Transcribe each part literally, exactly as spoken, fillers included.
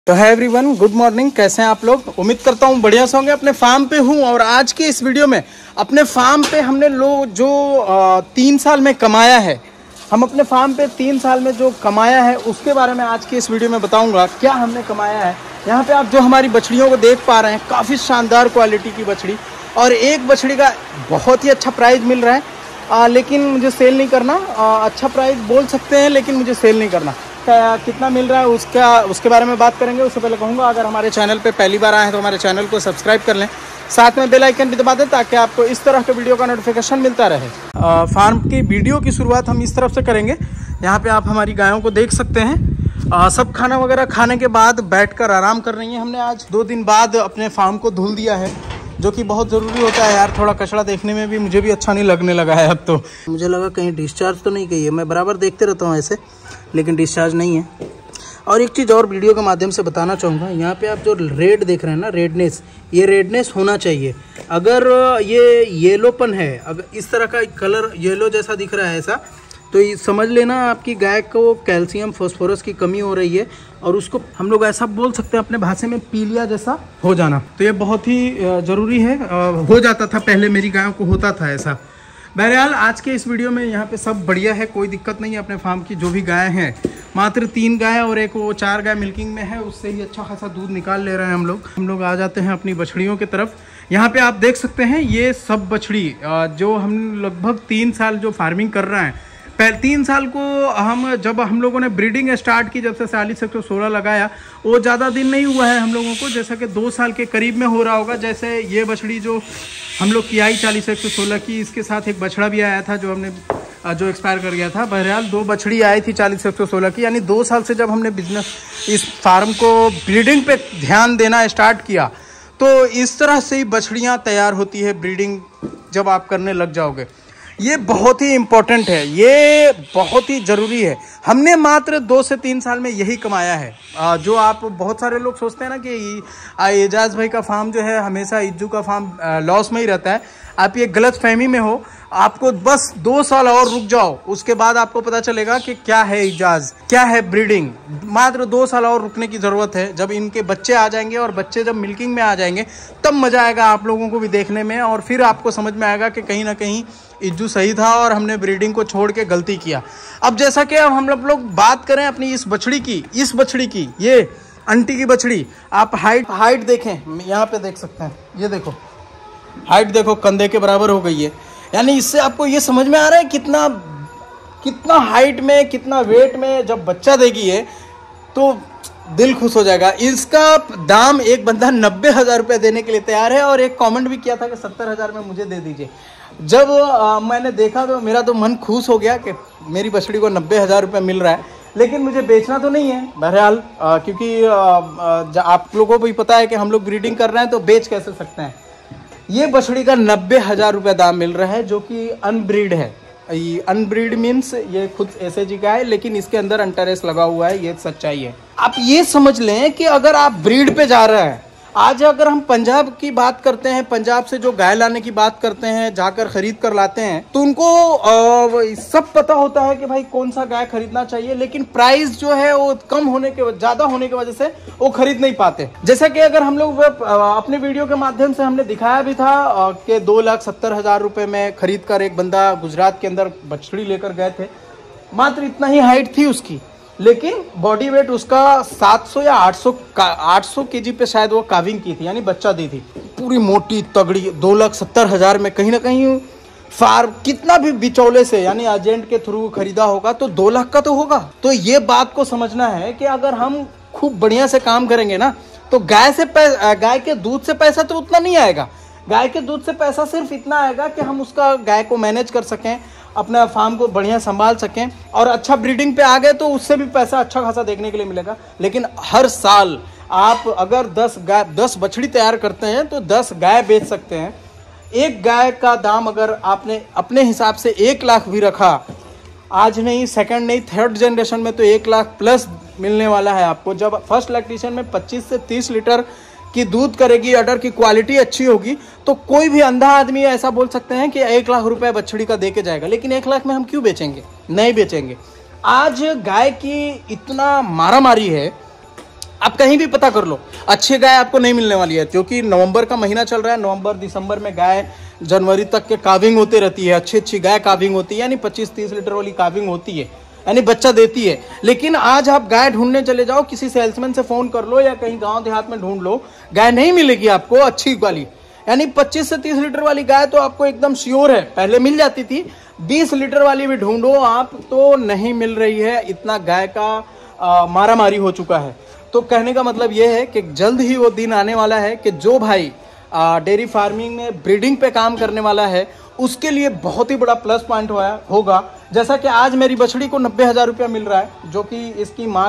तो है everyone, good morning. कैसे हैं आप लोग? उम्मीद करता हूँ बढ़िया से होंगे। अपने फार्म पे हूँ और आज के इस वीडियो में अपने फार्म पे हमने लोग जो आ, तीन साल में कमाया है, हम अपने फार्म पे तीन साल में जो कमाया है उसके बारे में आज की इस वीडियो में बताऊंगा क्या हमने कमाया है। यहाँ पे आप जो हमारी बछड़ियों को देख पा रहे हैं, काफ़ी शानदार क्वालिटी की बछड़ी और एक बछड़ी का बहुत ही अच्छा प्राइस मिल रहा है। आ, लेकिन मुझे सेल नहीं करना। आ, अच्छा प्राइस बोल सकते हैं लेकिन मुझे सेल नहीं करना। कितना मिल रहा है उसका उसके बारे में बात करेंगे। उससे पहले कहूँगा, अगर हमारे चैनल पे पहली बार आए हैं तो हमारे चैनल को सब्सक्राइब कर लें, साथ में बेल आइकन भी दबा दें ताकि आपको इस तरह के वीडियो का नोटिफिकेशन मिलता रहे। आ, फार्म की वीडियो की शुरुआत हम इस तरफ से करेंगे। यहाँ पे आप हमारी गायों को देख सकते हैं। आ, सब खाना वगैरह खाने के बाद बैठकर आराम कर रही हैं। हमने आज दो दिन बाद अपने फार्म को धुल दिया है, जो कि बहुत ज़रूरी होता है यार। थोड़ा कचरा देखने में भी मुझे भी अच्छा नहीं लगने लगा है अब तो। मुझे लगा कहीं डिस्चार्ज तो नहीं गई है। मैं बराबर देखते रहता हूँ ऐसे, लेकिन डिस्चार्ज नहीं है। और एक चीज़ और वीडियो के माध्यम से बताना चाहूँगा, यहाँ पे आप जो रेड देख रहे हैं ना, रेडनेस, ये रेडनेस होना चाहिए। अगर ये येलोपन है, अगर इस तरह का कलर येलो जैसा दिख रहा है ऐसा, तो ये समझ लेना आपकी गाय को कैल्शियम फास्फोरस की कमी हो रही है और उसको हम लोग ऐसा बोल सकते हैं अपने भाषा में पीलिया जैसा हो जाना। तो ये बहुत ही ज़रूरी है। हो जाता था पहले, मेरी गायों को होता था ऐसा। बहरहाल आज के इस वीडियो में यहाँ पे सब बढ़िया है, कोई दिक्कत नहीं है। अपने फार्म की जो भी गाय हैं, मात्र तीन गाय और एक वो चार गाय मिल्किंग में है, उससे ही अच्छा खासा दूध निकाल ले रहे हैं हम लोग। हम लोग आ जाते हैं अपनी बछड़ियों की तरफ। यहाँ पे आप देख सकते हैं ये सब बछड़ी जो हम लगभग तीन साल जो फार्मिंग कर रहे हैं, पहले तीन साल को हम जब हम लोगों ने ब्रीडिंग स्टार्ट की, जब से चालीस एक सौ सोलह लगाया, वो ज़्यादा दिन नहीं हुआ है हम लोगों को, जैसा कि दो साल के करीब में हो रहा होगा। जैसे ये बछड़ी जो हम लोग की आई चालीस एक सौ सोलह की, इसके साथ एक बछड़ा भी आया था जो हमने जो एक्सपायर कर गया था। बहरहाल दो बछड़ी आई थी चालीस एक सौ सोलह की, यानी दो साल से जब हमने बिजनेस इस फार्म को ब्रीडिंग पे ध्यान देना स्टार्ट किया, तो इस तरह से ही बछड़ियाँ तैयार होती है ब्रीडिंग जब आप करने लग जाओगे। ये बहुत ही इम्पोर्टेंट है, ये बहुत ही ज़रूरी है। हमने मात्र दो से तीन साल में यही कमाया है। आ, जो आप बहुत सारे लोग सोचते हैं ना कि एजाज भाई का फार्म जो है हमेशा इज्जू का फार्म लॉस में ही रहता है, आप ये गलत फहमी में हो। आपको बस दो साल और रुक जाओ, उसके बाद आपको पता चलेगा कि क्या है एजाज, क्या है ब्रीडिंग। मात्र दो साल और रुकने की ज़रूरत है। जब इनके बच्चे आ जाएंगे और बच्चे जब मिल्किंग में आ जाएंगे, तब मज़ा आएगा आप लोगों को भी देखने में, और फिर आपको समझ में आएगा कि कहीं ना कहीं इज्जू सही था और हमने ब्रीडिंग को छोड़ के गलती किया। अब जैसा कि अब हम लोग बात करें अपनी इस बछड़ी की, इस बछड़ी की, ये आंटी की बछड़ी, आप हाइट हाइट देखें, यहाँ पे देख सकते हैं, ये देखो हाइट देखो, कंधे के बराबर हो गई है। यानी इससे आपको ये समझ में आ रहा है कितना कितना हाइट में, कितना वेट में जब बच्चा देगी है तो दिल खुश हो जाएगा। इसका दाम एक बंदा नब्बे हज़ार रुपये देने के लिए तैयार है, और एक कमेंट भी किया था कि सत्तर हज़ार में मुझे दे दीजिए। जब आ, मैंने देखा तो मेरा तो मन खुश हो गया कि मेरी बछड़ी को नब्बे हज़ार रुपये मिल रहा है, लेकिन मुझे बेचना तो नहीं है बहरहाल, क्योंकि आ, आ, आप लोगों को भी पता है कि हम लोग ब्रीडिंग कर रहे हैं तो बेच कैसे सकते हैं। ये बछड़ी का नब्बे हज़ार रुपये दाम मिल रहा है, जो कि अनब्रीड है। ये अनब्रीड मीन्स ये खुद ऐसे जी का है, लेकिन इसके अंदर अंटरेस लगा हुआ है, ये सच्चाई है। आप ये समझ लें कि अगर आप ब्रीड पे जा रहे हैं, आज अगर हम पंजाब की बात करते हैं, पंजाब से जो गाय लाने की बात करते हैं, जाकर खरीद कर लाते हैं, तो उनको आ, सब पता होता है कि भाई कौन सा गाय खरीदना चाहिए, लेकिन प्राइस जो है वो कम होने के ज्यादा होने की वजह से वो खरीद नहीं पाते। जैसे कि अगर हम लोग अपने वीडियो के माध्यम से हमने दिखाया भी था कि दो लाख सत्तर हजार रुपए में खरीद कर एक बंदा गुजरात के अंदर बछड़ी लेकर गए थे। मात्र इतना ही हाइट थी उसकी, लेकिन बॉडी वेट उसका सात सौ या आठ सौ आठ सौ केजी पे शायद वो काविंग की थी, यानी बच्चा दी थी। पूरी मोटी तगड़ी दो लाख सत्तर हजार में कहीं ना कहीं फार्म कितना भी बिचौले से, यानी एजेंट के थ्रू खरीदा होगा तो दो लाख का तो होगा। तो ये बात को समझना है कि अगर हम खूब बढ़िया से काम करेंगे ना, तो गाय से गाय के दूध से पैसा तो उतना नहीं आएगा। गाय के दूध से पैसा सिर्फ इतना आएगा कि हम उसका गाय को मैनेज कर सकें, अपना फार्म को बढ़िया संभाल सकें, और अच्छा ब्रीडिंग पे आ गए तो उससे भी पैसा अच्छा खासा देखने के लिए मिलेगा। लेकिन हर साल आप अगर दस गाय दस बछड़ी तैयार करते हैं तो दस गाय बेच सकते हैं। एक गाय का दाम अगर आपने अपने हिसाब से एक लाख भी रखा, आज नहीं, सेकंड नहीं, थर्ड जनरेशन में तो एक लाख प्लस मिलने वाला है आपको। जब फर्स्ट लैक्टेशन में पच्चीस से तीस लीटर की दूध करेगी, अडर की क्वालिटी अच्छी होगी, तो कोई भी अंधा आदमी ऐसा बोल सकते हैं कि एक लाख रुपए बछड़ी का दे के जाएगा। लेकिन एक लाख में हम क्यों बेचेंगे? नहीं बेचेंगे। आज गाय की इतना मारामारी है आप कहीं भी पता कर लो, अच्छी गाय आपको नहीं मिलने वाली है, क्योंकि नवंबर का महीना चल रहा है। नवंबर दिसंबर में गाय जनवरी तक के काविंग होते रहती है, अच्छी अच्छी गाय काविंग होती है, यानी पच्चीस तीस लीटर वाली काविंग होती है, यानी बच्चा देती है। लेकिन आज आप गाय ढूंढने चले जाओ, किसी सेल्समैन से फोन कर लो या कहीं गांव देहात में ढूंढ लो, गाय नहीं मिलेगी आपको अच्छी वाली। यानी पच्चीस से तीस लीटर वाली गाय तो आपको एकदम श्योर है, पहले मिल जाती थी। बीस लीटर वाली भी ढूंढो आप तो नहीं मिल रही है, इतना गाय का मारा मारी हो चुका है। तो कहने का मतलब यह है कि जल्द ही वो दिन आने वाला है कि जो भाई डेयरी फार्मिंग में ब्रीडिंग पे काम करने वाला है उसके लिए बहुत ही बड़ा प्लस पॉइंट होगा। जैसा कि आज मेरी बछड़ी को नब्बे हज़ार रुपया मिल रहा है, जो कि इसकी माँ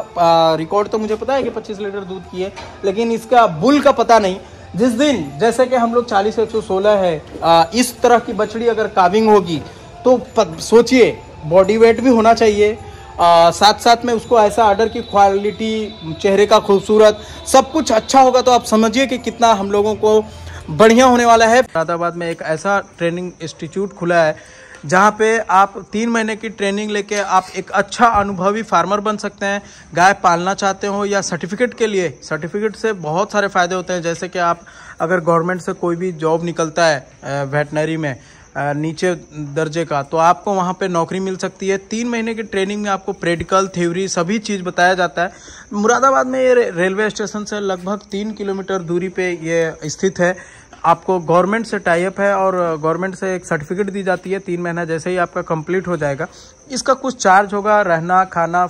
का रिकॉर्ड तो मुझे पता है कि पच्चीस लीटर दूध की है, लेकिन इसका बुल का पता नहीं। जिस दिन जैसे कि हम लोग चालीस एक सौ सोलह है, आ, इस तरह की बछड़ी अगर काविंग होगी तो सोचिए बॉडी वेट भी होना चाहिए, आ, साथ साथ में उसको ऐसा आर्डर की क्वालिटी, चेहरे का खूबसूरत, सब कुछ अच्छा होगा। तो आप समझिए कि कितना हम लोगों को बढ़िया होने वाला है। मुरादाबाद में एक ऐसा ट्रेनिंग इंस्टीट्यूट खुला है जहाँ पे आप तीन महीने की ट्रेनिंग लेके आप एक अच्छा अनुभवी फार्मर बन सकते हैं। गाय पालना चाहते हो या सर्टिफिकेट के लिए, सर्टिफिकेट से बहुत सारे फ़ायदे होते हैं। जैसे कि आप अगर गवर्नमेंट से कोई भी जॉब निकलता है वेटनरी में नीचे दर्जे का, तो आपको वहाँ पे नौकरी मिल सकती है। तीन महीने की ट्रेनिंग में आपको प्रैक्टिकल, थ्योरी सभी चीज़ बताया जाता है। मुरादाबाद में ये रेलवे स्टेशन से लगभग तीन किलोमीटर दूरी पे ये स्थित है। आपको गवर्नमेंट से टाई अप है और गवर्नमेंट से एक सर्टिफिकेट दी जाती है। तीन महीना जैसे ही आपका कंप्लीट हो जाएगा, इसका कुछ चार्ज होगा, रहना खाना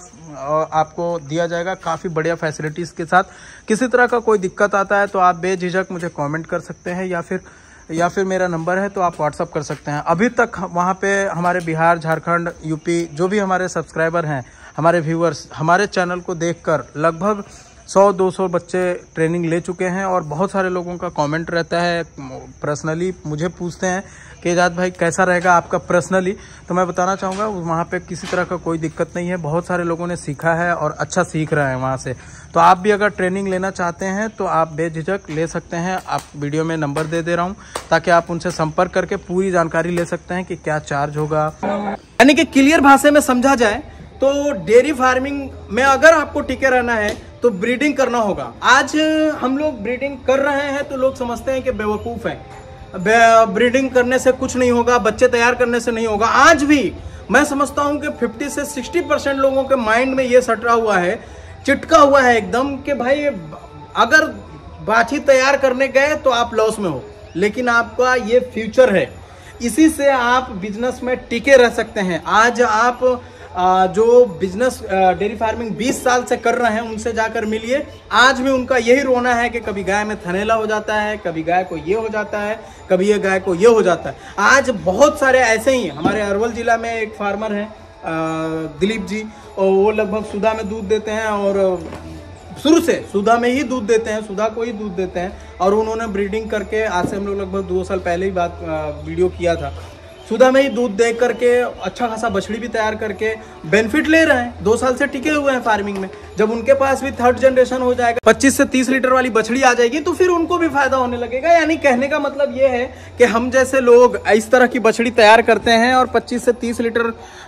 आपको दिया जाएगा काफ़ी बढ़िया फैसिलिटीज़ के साथ। किसी तरह का कोई दिक्कत आता है तो आप बेझिझक मुझे कमेंट कर सकते हैं, या फिर या फिर मेरा नंबर है तो आप व्हाट्सअप कर सकते हैं। अभी तक वहाँ पे हमारे बिहार, झारखंड, यूपी जो भी हमारे सब्सक्राइबर हैं, हमारे व्यूअर्स, हमारे चैनल को देखकर लगभग सौ दो सौ बच्चे ट्रेनिंग ले चुके हैं। और बहुत सारे लोगों का कमेंट रहता है, पर्सनली मुझे पूछते हैं कि एजाज भाई कैसा रहेगा आपका पर्सनली। तो मैं बताना चाहूँगा वहाँ पे किसी तरह का कोई दिक्कत नहीं है, बहुत सारे लोगों ने सीखा है और अच्छा सीख रहे हैं वहाँ से। तो आप भी अगर ट्रेनिंग लेना चाहते हैं तो आप बेझिझक ले सकते हैं। आप वीडियो में नंबर दे दे रहा हूँ ताकि आप उनसे संपर्क करके पूरी जानकारी ले सकते हैं कि क्या चार्ज होगा। यानी कि क्लियर भाषा में समझा जाए तो डेयरी फार्मिंग में अगर आपको टिके रहना है तो ब्रीडिंग करना होगा। आज हम लोग ब्रीडिंग कर रहे हैं तो लोग समझते हैं कि बेवकूफ़ हैं, ब्रीडिंग करने से कुछ नहीं होगा, बच्चे तैयार करने से नहीं होगा। आज भी मैं समझता हूं कि पचास से साठ परसेंट लोगों के माइंड में ये सटरा हुआ है, चिटका हुआ है एकदम कि भाई अगर बाछी तैयार करने गए तो आप लॉस में हो, लेकिन आपका ये फ्यूचर है, इसी से आप बिजनेस में टिके रह सकते हैं। आज आप आ, जो बिजनेस डेयरी फार्मिंग बीस साल से कर रहे हैं उनसे जाकर मिलिए, आज भी उनका यही रोना है कि कभी गाय में थनेला हो जाता है, कभी गाय को ये हो जाता है, कभी ये गाय को ये हो जाता है। आज बहुत सारे ऐसे ही हमारे अरवल जिला में एक फार्मर हैं दिलीप जी, और वो लगभग सुधा में दूध देते हैं और शुरू से सुधा में ही दूध देते हैं, सुधा को ही दूध देते हैं। और उन्होंने ब्रीडिंग करके, आज से हम लोग लगभग दो साल पहले ही बात वीडियो किया था, सुधा में ही दूध दे करके अच्छा खासा बछड़ी भी तैयार करके बेनिफिट ले रहे हैं। दो साल से टिके हुए हैं फार्मिंग में। जब उनके पास भी थर्ड जनरेशन हो जाएगा, पच्चीस से तीस लीटर वाली बछड़ी आ जाएगी, तो फिर उनको भी फायदा होने लगेगा। यानी कहने का मतलब ये है कि हम जैसे लोग इस तरह की बछड़ी तैयार करते हैं और पच्चीस से तीस लीटर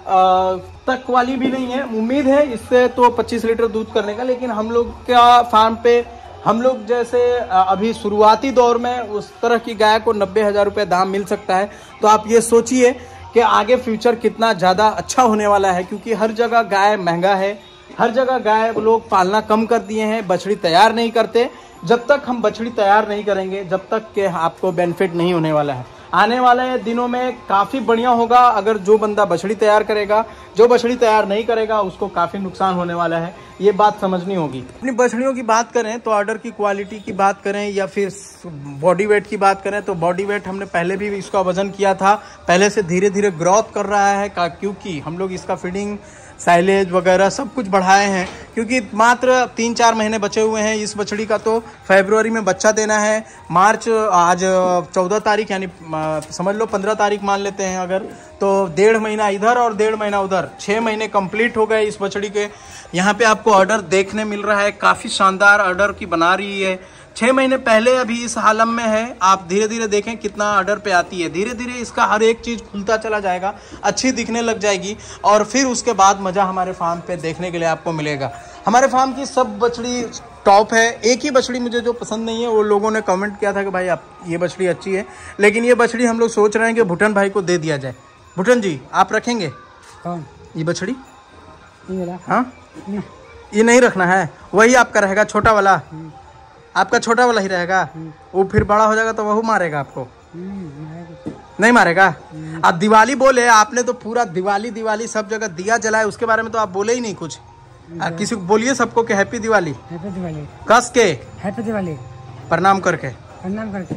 तक वाली भी नहीं है, उम्मीद है इससे तो पच्चीस लीटर दूध करने का। लेकिन हम लोग का फार्म पे हम लोग जैसे अभी शुरुआती दौर में उस तरह की गाय को नब्बे हज़ार रुपये दाम मिल सकता है। तो आप ये सोचिए कि आगे फ्यूचर कितना ज़्यादा अच्छा होने वाला है, क्योंकि हर जगह गाय महंगा है, हर जगह गाय लोग पालना कम कर दिए हैं, बछड़ी तैयार नहीं करते। जब तक हम बछड़ी तैयार नहीं करेंगे, जब तक कि आपको बेनिफिट नहीं होने वाला है। आने वाले दिनों में काफ़ी बढ़िया होगा अगर जो बंदा बछड़ी तैयार करेगा, जो बछड़ी तैयार नहीं करेगा उसको काफ़ी नुकसान होने वाला है, ये बात समझनी होगी। अपनी बछड़ियों की बात करें तो ऑर्डर की क्वालिटी की बात करें या फिर बॉडी वेट की बात करें तो बॉडी वेट हमने पहले भी इसका वजन किया था, पहले से धीरे धीरे ग्रोथ कर रहा है, क्योंकि हम लोग इसका फीडिंग, साइलेज वगैरह सब कुछ बढ़ाए हैं। क्योंकि मात्र तीन चार महीने बचे हुए हैं इस बछड़ी का, तो फरवरी में बच्चा देना है। मार्च आज चौदह तारीख, यानी समझ लो पंद्रह तारीख मान लेते हैं अगर, तो डेढ़ महीना इधर और डेढ़ महीना उधर, छः महीने कंप्लीट हो गए इस बछड़ी के। यहाँ पे आपको ऑर्डर देखने मिल रहा है, काफ़ी शानदार ऑर्डर की बना रही है। छः महीने पहले अभी इस हालत में है, आप धीरे धीरे देखें कितना ऑर्डर पे आती है। धीरे धीरे इसका हर एक चीज़ खुलता चला जाएगा, अच्छी दिखने लग जाएगी और फिर उसके बाद मज़ा हमारे फार्म पे देखने के लिए आपको मिलेगा। हमारे फार्म की सब बछड़ी टॉप है। एक ही बछड़ी मुझे जो पसंद नहीं है, वो लोगों ने कमेंट किया था कि भाई आप ये बछड़ी अच्छी है, लेकिन ये बछड़ी हम लोग सोच रहे हैं कि भूटन भाई को दे दिया जाए। भूटन जी आप रखेंगे कौन ये बछड़ी? हाँ ये नहीं रखना है, वही आपका रहेगा छोटा वाला, आपका छोटा वाला ही रहेगा। वो फिर बड़ा हो जाएगा तो वह मारेगा आपको, नहीं मारेगा। आप दिवाली बोले, आपने तो पूरा दिवाली दिवाली सब जगह दिया जलाए, उसके बारे में तो आप बोले ही नहीं कुछ। आ, किसी को बोलिए सबको कि हैप्पी दिवाली, हैप्पी दिवाली, कस के हैप्पी दिवाली, प्रणाम करके, प्रणाम करके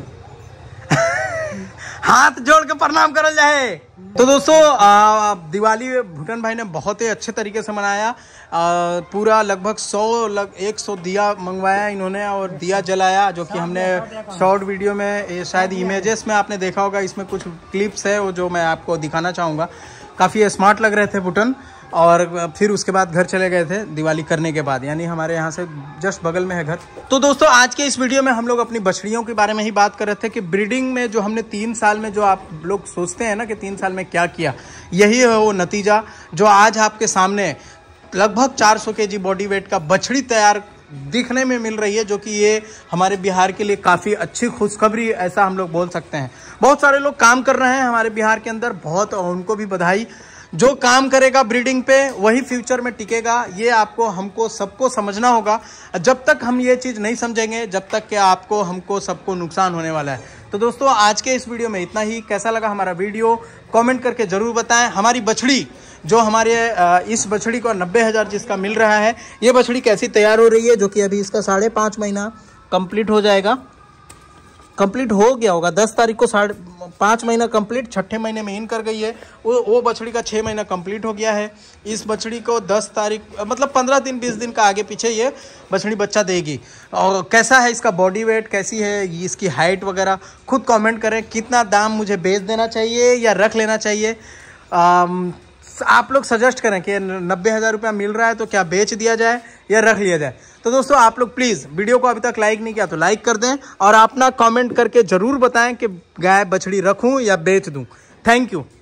हाथ जोड़ के प्रणाम करल जाए। तो दोस्तों आ, दिवाली भूटन भाई ने बहुत ही अच्छे तरीके से मनाया। आ, पूरा लगभग सौ लग एक सौ दिया मंगवाया इन्होंने और दिया जलाया, जो कि हमने शॉर्ट वीडियो में, ये शायद इमेजेस में आपने देखा होगा। इसमें कुछ क्लिप्स है वो जो मैं आपको दिखाना चाहूँगा। काफ़ी स्मार्ट लग रहे थे भूटन, और फिर उसके बाद घर चले गए थे दिवाली करने के बाद, यानी हमारे यहाँ से जस्ट बगल में है घर। तो दोस्तों आज के इस वीडियो में हम लोग अपनी बछड़ियों के बारे में ही बात कर रहे थे कि ब्रीडिंग में जो हमने तीन साल में, जो आप लोग सोचते हैं ना कि तीन साल में क्या किया, यही है वो नतीजा जो आज आपके सामने लगभग चार सौ केजी बॉडी वेट का बछड़ी तैयार दिखने में मिल रही है, जो कि ये हमारे बिहार के लिए काफ़ी अच्छी खुशखबरी ऐसा हम लोग बोल सकते हैं। बहुत सारे लोग काम कर रहे हैं हमारे बिहार के अंदर, बहुत, उनको भी बधाई। जो काम करेगा ब्रीडिंग पे वही फ्यूचर में टिकेगा, ये आपको हमको सबको समझना होगा। जब तक हम ये चीज़ नहीं समझेंगे, जब तक कि आपको हमको सबको नुकसान होने वाला है। तो दोस्तों आज के इस वीडियो में इतना ही। कैसा लगा हमारा वीडियो कमेंट करके ज़रूर बताएं। हमारी बछड़ी जो हमारे इस बछड़ी को नब्बे हज़ार जिसका मिल रहा है, ये बछड़ी कैसी तैयार हो रही है, जो कि अभी इसका साढ़े पाँच महीना कंप्लीट हो जाएगा, कंप्लीट हो गया होगा। दस तारीख को साढ़े पाँच महीना कंप्लीट, छठे महीने में इन कर गई है। वो वो बछड़ी का छः महीना कंप्लीट हो गया है। इस बछड़ी को दस तारीख मतलब पंद्रह दिन बीस दिन का आगे पीछे ये बछड़ी बच्चा देगी। और कैसा है इसका बॉडी वेट, कैसी है इसकी हाइट वगैरह, खुद कमेंट करें। कितना दाम मुझे बेच देना चाहिए या रख लेना चाहिए, आम, आप लोग सजेस्ट करें कि नब्बे हज़ार रुपया मिल रहा है तो क्या बेच दिया जाए या रख लिया जाए। तो दोस्तों आप लोग प्लीज़ वीडियो को अभी तक लाइक नहीं किया तो लाइक कर दें, और अपना कमेंट करके ज़रूर बताएं कि गाय बछड़ी रखूं या बेच दूं। Thank you.